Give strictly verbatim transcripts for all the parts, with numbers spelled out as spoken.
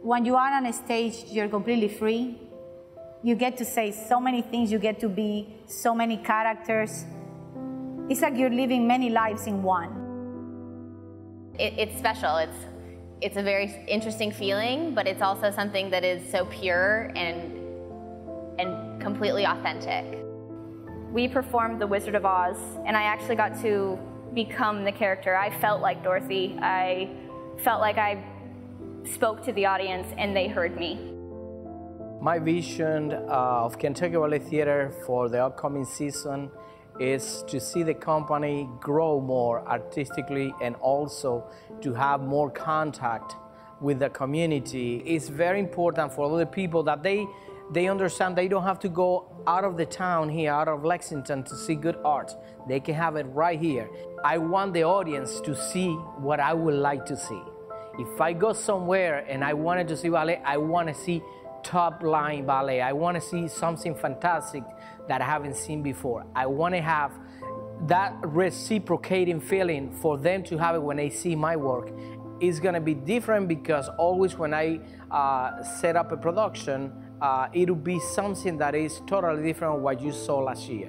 When you are on a stage, you're completely free. You get to say so many things, you get to be so many characters. It's like you're living many lives in one. It, it's special. It's, it's a very interesting feeling, but it's also something that is so pure and, and completely authentic. We performed The Wizard of Oz, and I actually got to become the character. I felt like Dorothy. I felt like I spoke to the audience and they heard me. My vision uh, of Kentucky Ballet Theatre for the upcoming season is to see the company grow more artistically and also to have more contact with the community. It's very important for other people that they, they understand they don't have to go out of the town here, out of Lexington, to see good art. They can have it right here. I want the audience to see what I would like to see. If I go somewhere and I wanted to see ballet, I want to see top-line ballet. I want to see something fantastic that I haven't seen before. I want to have that reciprocating feeling for them to have it when they see my work. It's going to be different because always when I uh, set up a production, uh, it'll be something that is totally different from what you saw last year.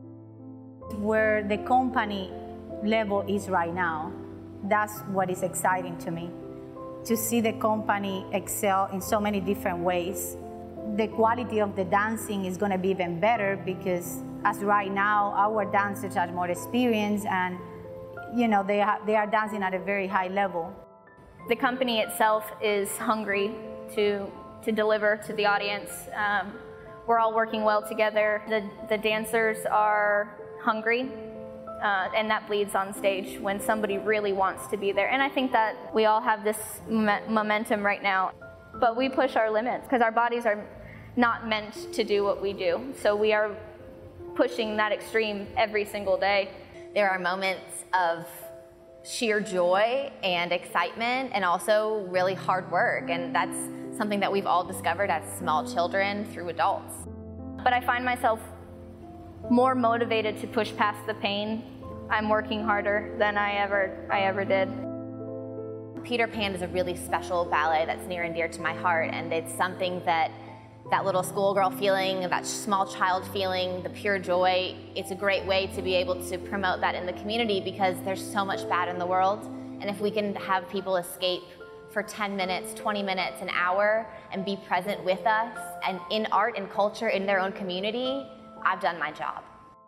Where the company level is right now, that's what is exciting to me. To see the company excel in so many different ways. The quality of the dancing is going to be even better because as right now, our dancers are more experienced and you know, they, they are dancing at a very high level. The company itself is hungry to, to deliver to the audience. Um, we're all working well together. The, the dancers are hungry. Uh, and that bleeds on stage when somebody really wants to be there. And I think that we all have this momentum right now, but we push our limits because our bodies are not meant to do what we do. So we are pushing that extreme every single day. There are moments of sheer joy and excitement and also really hard work. And that's something that we've all discovered as small children through adults. But I find myself more motivated to push past the pain. I'm working harder than I ever, I ever did. Peter Pan is a really special ballet that's near and dear to my heart, and it's something that that little schoolgirl feeling, that small child feeling, the pure joy, it's a great way to be able to promote that in the community because there's so much bad in the world. And if we can have people escape for ten minutes, twenty minutes, an hour, and be present with us and in art and culture in their own community, I've done my job.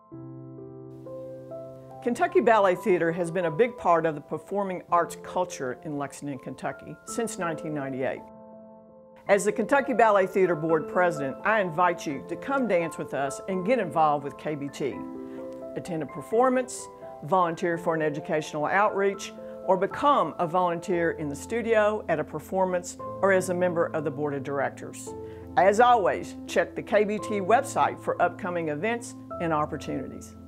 Kentucky Ballet Theatre has been a big part of the performing arts culture in Lexington, Kentucky since nineteen ninety-eight. As the Kentucky Ballet Theatre Board President, I invite you to come dance with us and get involved with K B T. Attend a performance, volunteer for an educational outreach, or become a volunteer in the studio, at a performance, or as a member of the Board of Directors. As always, check the K B T website for upcoming events and opportunities.